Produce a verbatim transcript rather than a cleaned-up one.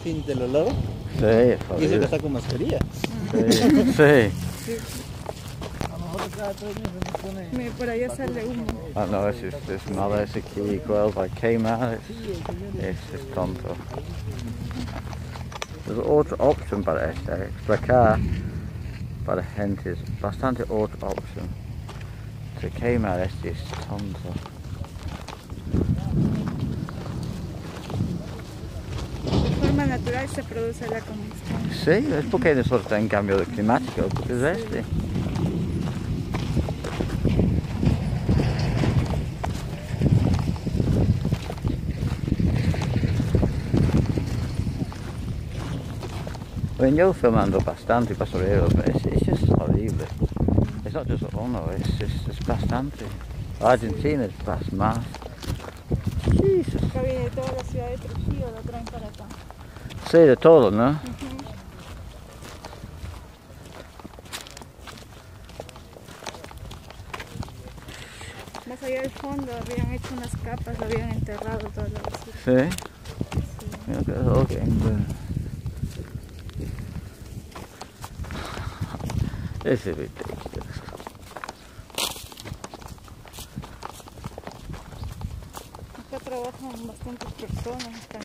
fin del olor. Sí, es Y eso que está con mascarilla. Sí, sí. Sí. Mira, por allá sale humo. Ah, no, es, es, es malo ese aquí, cuál va a quemar, es, es, es tonto. Hay otra opción para esta, explicar para gente es bastante otra opción. Se quemar este es tonto. De forma natural se produce la combustión. Sí, es porque nosotros estamos en cambio climático, porque es este. Bueno, yo filmando bastante basurero, pero es, es just horrible. Es no just uno, es, es, es bastante. Argentina es más, más. Jesus. Acá viene toda la ciudad de Trujillo, lo traen para acá. Sí, de todo, ¿no? Uh-huh. Más allá del fondo habían hecho unas capas, lo habían enterrado toda la basura. Sí. Sí. Mira que es ok. Es ridiculous. Acá trabajan bastantes personas.